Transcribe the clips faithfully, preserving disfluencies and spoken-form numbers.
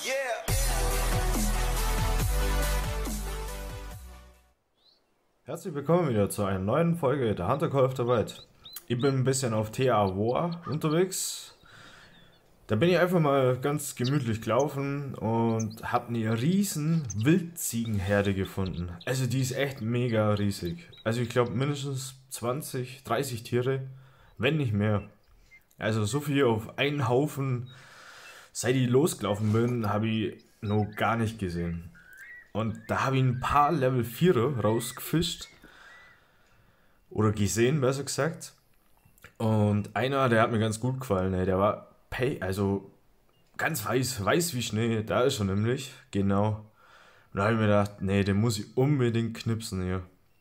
Yeah. Herzlich willkommen wieder zu einer neuen Folge der Hunter Call of the Wild. Ich bin ein bisschen auf T A War unterwegs. Da bin ich einfach mal ganz gemütlich gelaufen und habe eine riesen Wildziegenherde gefunden. Also die ist echt mega riesig. Also ich glaube mindestens zwanzig, dreißig Tiere, wenn nicht mehr. Also so viel auf einen Haufen, seit ich losgelaufen bin, habe ich noch gar nicht gesehen. Und da habe ich ein paar Level vierer rausgefischt. Oder gesehen, besser gesagt. Und einer, der hat mir ganz gut gefallen. Ey. Der war pay, also ganz weiß, weiß wie Schnee. Da ist er nämlich, genau. Und da habe ich mir gedacht, nee, den muss ich unbedingt knipsen hier.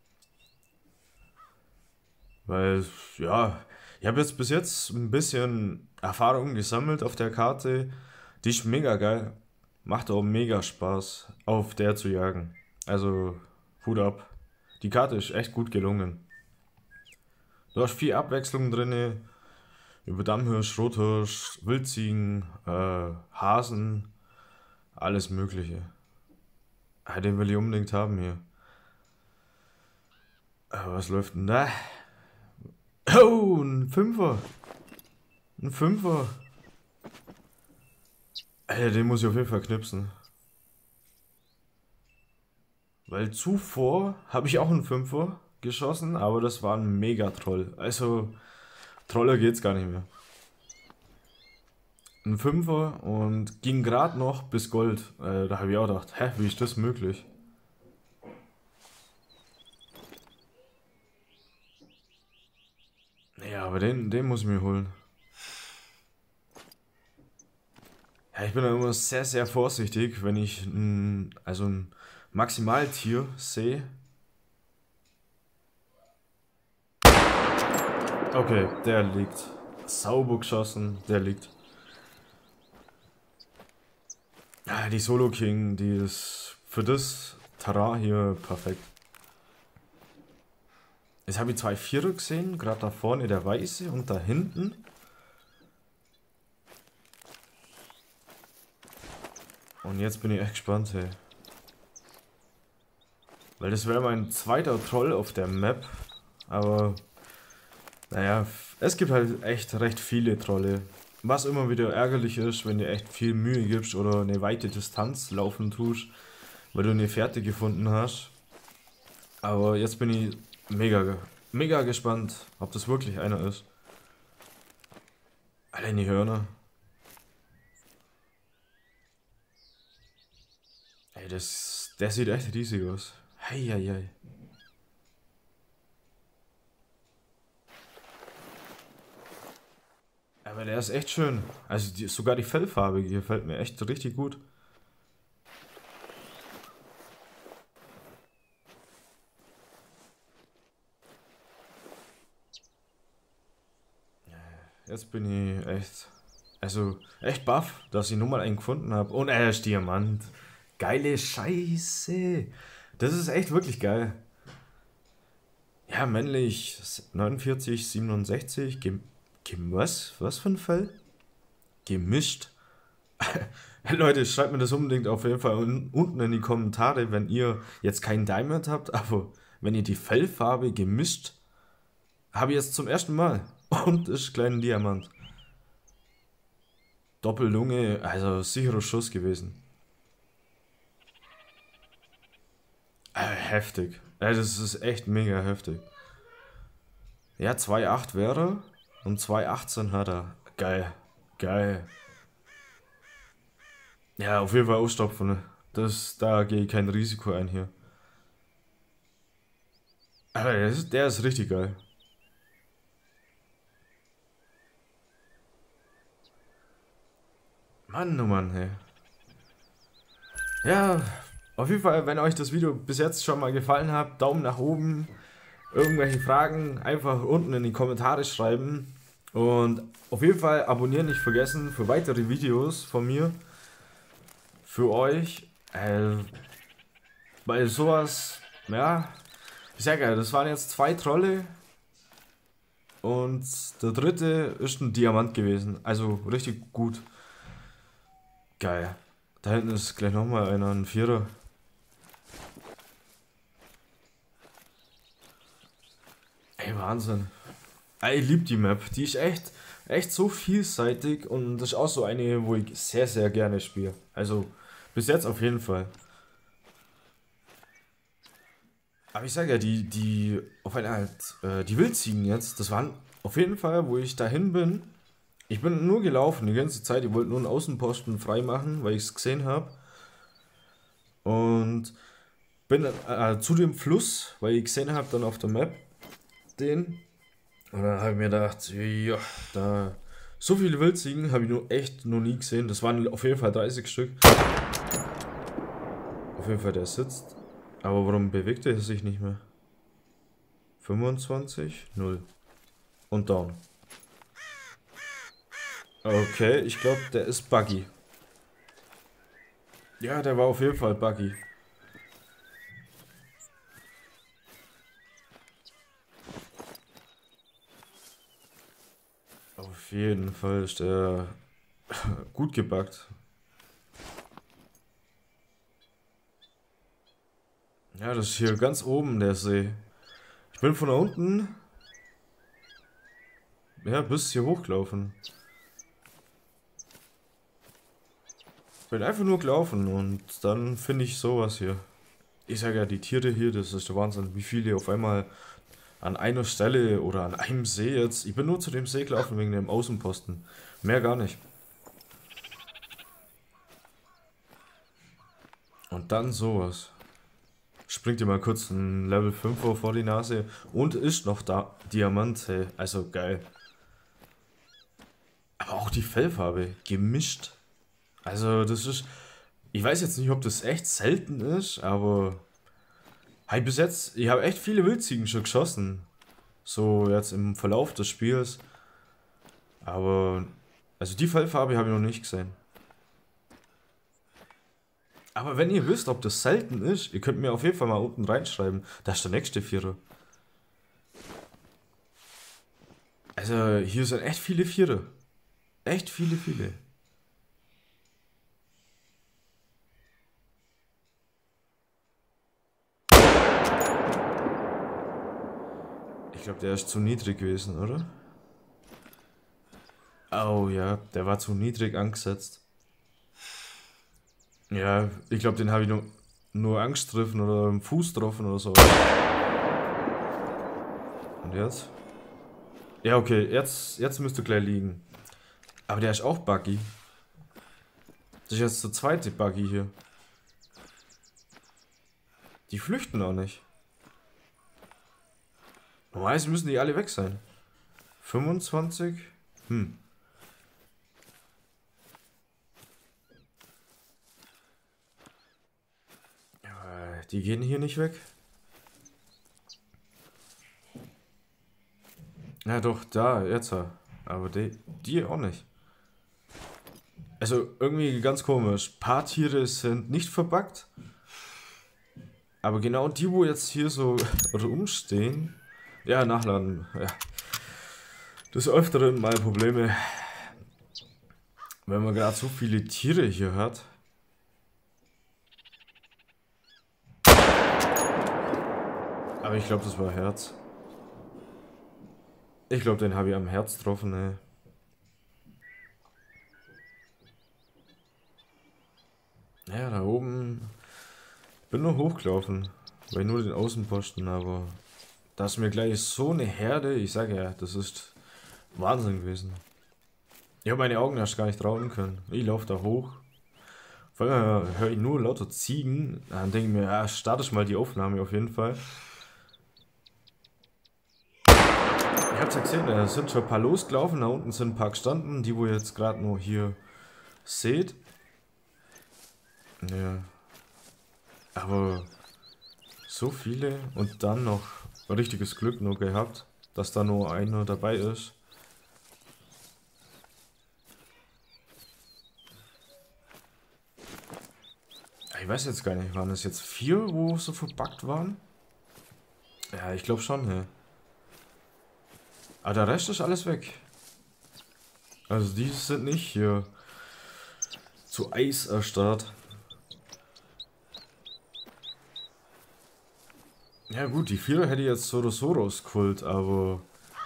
Weil, ja, ich habe jetzt bis jetzt ein bisschen Erfahrung gesammelt auf der Karte. Die ist mega geil. Macht auch mega Spaß, auf der zu jagen. Also, Hut ab. Die Karte ist echt gut gelungen. Du hast viel Abwechslung drin. Über Dammhirsch, Rothirsch, Wildziegen, äh, Hasen, alles Mögliche. Ah, den will ich unbedingt haben hier. Äh, was läuft denn da? Oh, ein Fünfer. Ein Fünfer. Alter, den muss ich auf jeden Fall knipsen. Weil zuvor habe ich auch einen Fünfer geschossen, aber das war ein Mega-Troll. Also, Troller geht's gar nicht mehr. Ein Fünfer und ging gerade noch bis Gold. Äh, da habe ich auch gedacht, hä, wie ist das möglich? Ja, aber den, den muss ich mir holen. Ja, ich bin da immer sehr, sehr vorsichtig, wenn ich ein, also ein Maximaltier sehe. Okay, der liegt. Sauber geschossen, der liegt. Ja, die Solo King, die ist für das Terrain hier perfekt. Jetzt habe ich zwei Vierer gesehen, gerade da vorne der weiße und da hinten. Und jetzt bin ich echt gespannt, hey. Weil das wäre mein zweiter Troll auf der Map. Aber, naja, es gibt halt echt recht viele Trolle. Was immer wieder ärgerlich ist, wenn du echt viel Mühe gibst oder eine weite Distanz laufen tust, weil du eine Fährte gefunden hast. Aber jetzt bin ich mega, mega gespannt, ob das wirklich einer ist. Allein die Hörner. Ey, das, der sieht echt riesig aus. Heieiei. Aber der ist echt schön. Also die, sogar die Fellfarbe hier gefällt mir echt richtig gut. Jetzt bin ich echt, also echt baff, dass ich nur mal einen gefunden habe. Und er ist Diamant. Geile Scheiße. Das ist echt wirklich geil. Ja, männlich neunundvierzig, siebenundsechzig. Gem, gem was? Was für ein Fell? Gemischt. Leute, schreibt mir das unbedingt auf jeden Fall un unten in die Kommentare, wenn ihr jetzt keinen Diamond habt, aber wenn ihr die Fellfarbe gemischt, habe ich jetzt zum ersten Mal. Und ist kleiner Diamant. Doppellunge, also sicherer Schuss gewesen. Äh, heftig. Äh, das ist echt mega heftig. Ja, zwei Komma acht wäre und zwei Komma achtzehn hat er. Geil. Geil. Ja, auf jeden Fall ausstopfen. Das, da gehe ich kein Risiko ein hier. Aber der ist, der ist richtig geil. Mann, oh Mann, hey. Ja, auf jeden Fall, wenn euch das Video bis jetzt schon mal gefallen hat, Daumen nach oben. Irgendwelche Fragen einfach unten in die Kommentare schreiben. Und auf jeden Fall abonnieren nicht vergessen für weitere Videos von mir. Für euch. Äh, weil sowas, ja, sehr geil. Das waren jetzt zwei Trolle. Und der dritte ist ein Diamant gewesen. Also richtig gut. Geil. Da hinten ist gleich nochmal einer, ein Vierer. Ey, Wahnsinn. Ey, ich liebe die Map. Die ist echt, echt so vielseitig und das ist auch so eine, wo ich sehr, sehr gerne spiele. Also, bis jetzt auf jeden Fall. Aber ich sage ja, die, die, auf eine Art, äh, die Wildziegen jetzt, das waren auf jeden Fall, wo ich dahin bin. Ich bin nur gelaufen die ganze Zeit. Ich wollte nur einen Außenposten freimachen, weil ich es gesehen habe. Und bin äh, zu dem Fluss, weil ich gesehen habe dann auf der Map den. Und dann habe ich mir gedacht, ja, da so viele Wildziegen habe ich nur echt noch nie gesehen. Das waren auf jeden Fall dreißig Stück. Auf jeden Fall, der sitzt. Aber warum bewegt er sich nicht mehr? fünfundzwanzig, null. Und down. Okay, ich glaube, der ist buggy. Ja, der war auf jeden Fall buggy. Auf jeden Fall ist der gut gebuggt. Ja, das ist hier ganz oben der See. Ich bin von da unten ja, bis hier hochgelaufen. Bin einfach nur gelaufen und dann finde ich sowas hier. Ich sage ja, die Tiere hier, das ist der Wahnsinn, wie viele auf einmal an einer Stelle oder an einem See jetzt. Ich bin nur zu dem See gelaufen wegen dem Außenposten. Mehr gar nicht. Und dann sowas. Springt dir mal kurz ein Level fünf vor die Nase und ist noch da. Diamant, hey. Also geil. Aber auch die Fellfarbe, gemischt. Also das ist, ich weiß jetzt nicht, ob das echt selten ist, aber hey, bis jetzt, ich habe echt viele Wildziegen schon geschossen. So jetzt im Verlauf des Spiels. Aber, also die Fellfarbe habe ich noch nicht gesehen. Aber wenn ihr wisst, ob das selten ist, ihr könnt mir auf jeden Fall mal unten reinschreiben. Da ist der nächste Vierer. Also hier sind echt viele Vierer. Echt viele, viele. Ich glaube, der ist zu niedrig gewesen, oder? Oh ja, der war zu niedrig angesetzt. Ja, ich glaube, den habe ich nur, nur Angst getroffen oder im Fuß getroffen oder so. Und jetzt? Ja, okay, jetzt, jetzt müsste gleich liegen. Aber der ist auch buggy. Das ist jetzt der zweite Buggy hier. Die flüchten auch nicht. Normalerweise müssen die alle weg sein. fünfundzwanzig? Hm. Ja, die gehen hier nicht weg. Ja doch, da, jetzt. Aber die, die auch nicht. Also irgendwie ganz komisch. Ein paar Tiere sind nicht verbuggt. Aber genau die, wo jetzt hier so rumstehen. Ja, nachladen. Ja. Des Öfteren mal Probleme. Wenn man gerade so viele Tiere hier hat. Aber ich glaube, das war Herz. Ich glaube, den habe ich am Herz getroffen, ey. Ja, da oben. Bin nur hochgelaufen. Weil nur den Außenposten, aber. Da ist mir gleich so eine Herde. Ich sage ja, das ist Wahnsinn gewesen. Ich habe meine Augen erst gar nicht trauen können. Ich laufe da hoch. Vor allem höre ich nur lauter Ziegen. Dann denke ich mir, ja, starte ich mal die Aufnahme auf jeden Fall. Ich hab's ja gesehen, da sind schon ein paar losgelaufen, da unten sind ein paar gestanden, die wo ihr jetzt gerade nur hier seht. Ja. Aber so viele und dann noch richtiges Glück nur gehabt, dass da nur einer dabei ist. Ich weiß jetzt gar nicht, waren es jetzt vier, wo so verbuggt waren? Ja, ich glaube schon, ja. Aber der Rest ist alles weg. Also die sind nicht hier zu Eis erstarrt. Ja gut, die Vierer hätte ich jetzt so oder so rausgeholt, aber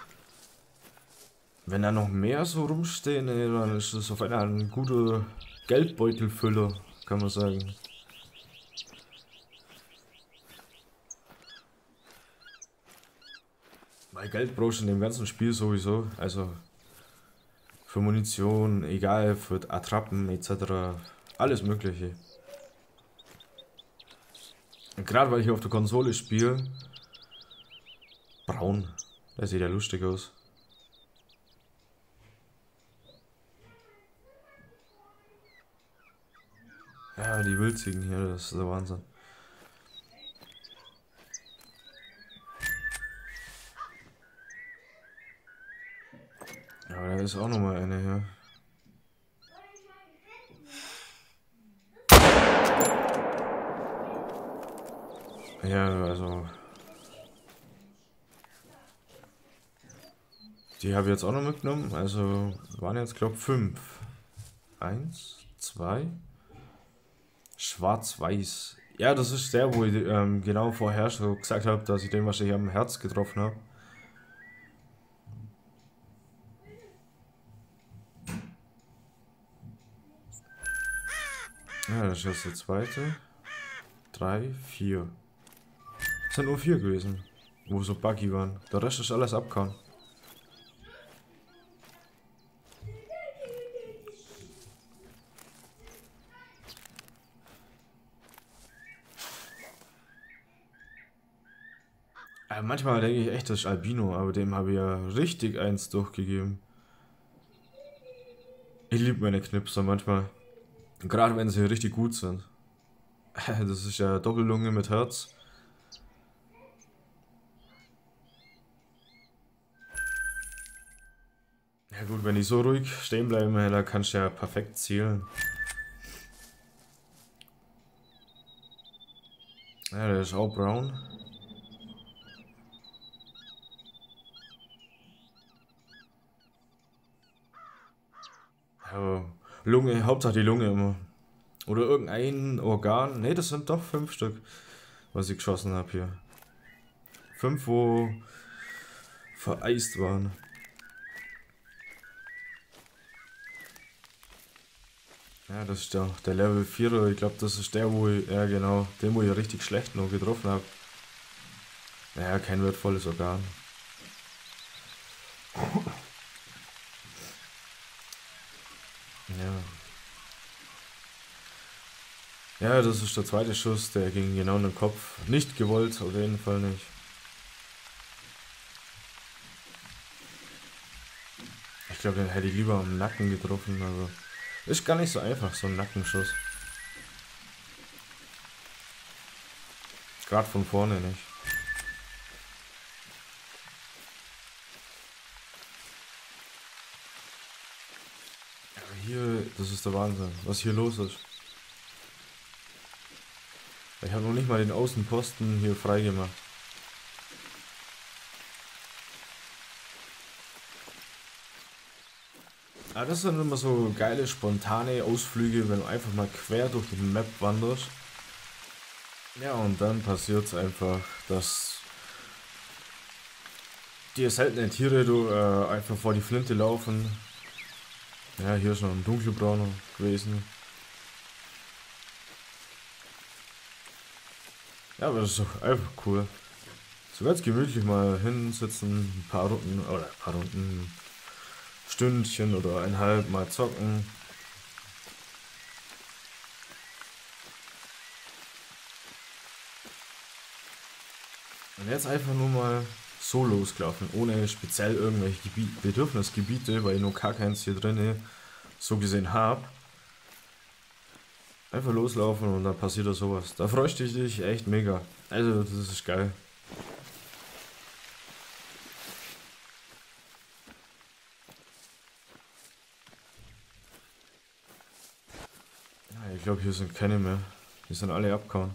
wenn da noch mehr so rumstehen, ey, dann ist das auf einmal ein guter Geldbeutelfüller, kann man sagen. Weil Geld brauchst du in dem ganzen Spiel sowieso, also für Munition, egal, für Attrappen et cetera. Alles mögliche. Und gerade weil ich auf der Konsole spiele, braun, der sieht ja lustig aus. Ja, die Wildzigen hier, das ist der Wahnsinn. Ja, da ist auch nochmal eine hier. Ja, also. Die habe ich jetzt auch noch mitgenommen. Also waren jetzt, glaube ich, fünf. Eins, zwei. Schwarz-Weiß. Ja, das ist der, wo ich ähm, genau vorher schon gesagt habe, dass ich den wahrscheinlich am Herz getroffen habe. Ja, das ist jetzt der zweite. Drei, vier. Es sind nur vier gewesen, wo so buggy waren. Der Rest ist alles abgehauen. Äh, manchmal denke ich echt, das ist Albino, aber dem habe ich ja richtig eins durchgegeben. Ich liebe meine Knipser manchmal. Gerade wenn sie richtig gut sind. Das ist ja Doppellunge mit Herz. Ja gut, wenn die so ruhig stehen bleiben, da kannst du ja perfekt zielen. Ja, der ist auch braun. Aber Lunge, Hauptsache die Lunge immer. Oder irgendein Organ. Ne, das sind doch fünf Stück, was ich geschossen habe hier. Fünf, wo vereist waren. Ja, das ist der, der Level vierer. Ich glaube, das ist der, wo ich, ja genau, den, wo ich richtig schlecht noch getroffen habe. Naja, kein wertvolles Organ. Ja. Ja, das ist der zweite Schuss, der ging genau in den Kopf. Nicht gewollt, auf jeden Fall nicht. Ich glaube, den hätte ich lieber am Nacken getroffen, also. Ist gar nicht so einfach, so ein Nackenschuss. Gerade von vorne nicht. Aber hier, das ist der Wahnsinn, was hier los ist. Ich habe noch nicht mal den Außenposten hier freigemacht. Ah, das sind immer so geile, spontane Ausflüge, wenn du einfach mal quer durch die Map wanderst. Ja, und dann passiert es einfach, dass die seltenen Tiere du, äh, einfach vor die Flinte laufen. Ja, hier ist noch ein dunkelbrauner gewesen. Ja, aber das ist doch einfach cool. So ganz gemütlich mal hinsitzen, ein paar Runden, oder ein paar Runden, Stündchen oder eineinhalb mal zocken. Und jetzt einfach nur mal so losgelaufen, ohne speziell irgendwelche Gebiet Bedürfnisgebiete, weil ich noch gar keins hier drin so gesehen habe. Einfach loslaufen und dann passiert da sowas. Da freust du dich echt mega. Also, das ist geil. Ja, ich glaube, hier sind keine mehr. Die sind alle abgehauen.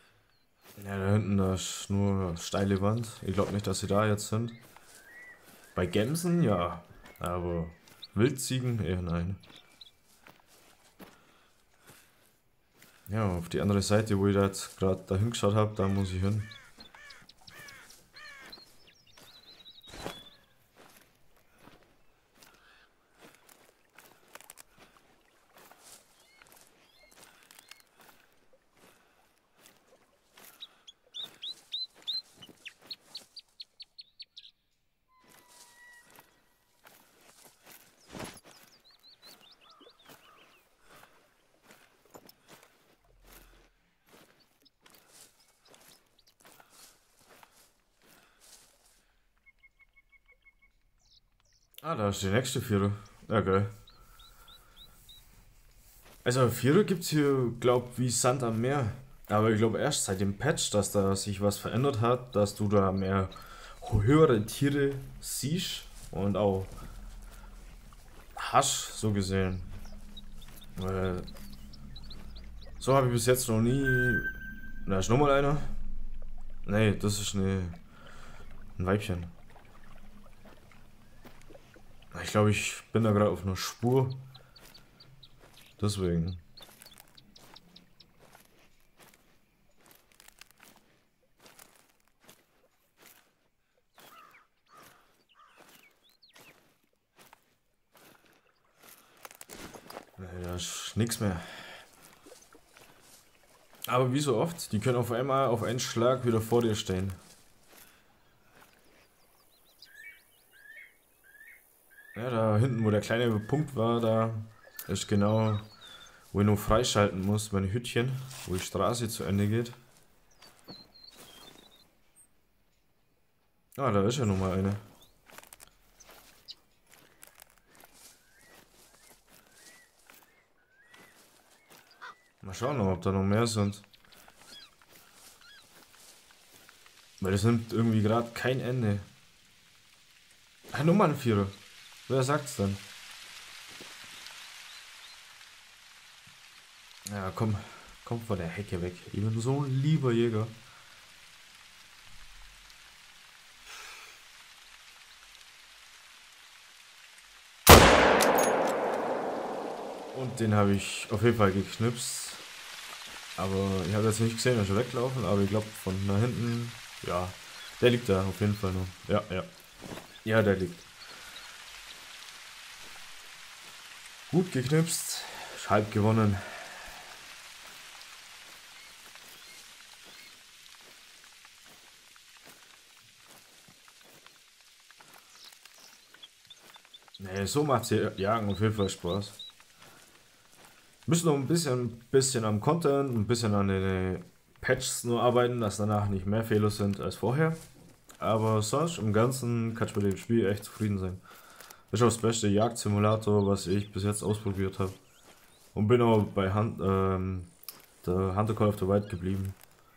Ja, da hinten da ist nur steile Wand. Ich glaube nicht, dass sie da jetzt sind. Bei Gämsen ja, aber Wildziegen eher nein. Ja, auf die andere Seite, wo ich da jetzt gerade da hingeschaut habe, da muss ich hin. Ah, da ist die nächste Vierer. Ja, geil. Also Vierer gibt es hier, glaub, wie Sand am Meer. Aber ich glaube erst seit dem Patch, dass da sich was verändert hat, dass du da mehr höhere Tiere siehst und auch hast, so gesehen. Weil so habe ich bis jetzt noch nie. Da ist nochmal einer. Nee, das ist eine, ein Weibchen. Ich glaube, ich bin da gerade auf einer Spur. Deswegen. Nee, da ist nichts mehr. Aber wie so oft, die können auf einmal auf einen Schlag wieder vor dir stehen. Ja, da hinten, wo der kleine Punkt war, da ist genau, wo ich nur freischalten muss, meine Hütchen, wo die Straße zu Ende geht. Ah, da ist ja nochmal eine. Mal schauen, ob da noch mehr sind. Weil das nimmt irgendwie gerade kein Ende. Ah, nochmal ein Vierer. Wer sagt's denn? Ja, komm, komm von der Hecke weg. Ich bin so ein lieber Jäger. Und den habe ich auf jeden Fall geknipst. Aber ich habe jetzt nicht gesehen, dass er weglaufen, aber ich glaube von da hinten, ja, der liegt da auf jeden Fall noch. Ja, ja. Ja, der liegt. Gut geknipst, halb gewonnen. Nee, so macht Jagen auf jeden Fall Spaß. Müssen noch ein bisschen, bisschen am Content, ein bisschen an den Patches nur arbeiten, dass danach nicht mehr Fehler sind als vorher. Aber sonst im Ganzen kann ich mit dem Spiel echt zufrieden sein. Das ist auch das beste Jagdsimulator, was ich bis jetzt ausprobiert habe. Und bin auch bei Hunt, ähm, der Hunter Call of the Wild geblieben.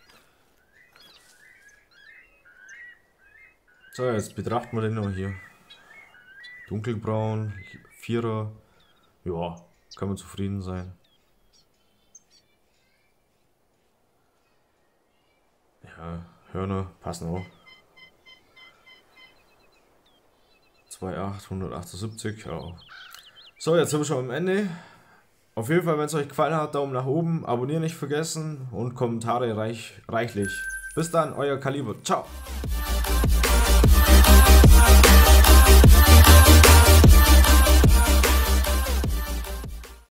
So, jetzt betrachten wir den noch hier. Dunkelbraun, Vierer. Ja, kann man zufrieden sein. Ja, Hörner passen auch. zwei Komma acht, hundertachtundsiebzig, ja. So, jetzt sind wir schon am Ende. Auf jeden Fall, wenn es euch gefallen hat, Daumen nach oben, abonnieren nicht vergessen und Kommentare reich, reichlich. Bis dann, euer Kaliber. Ciao.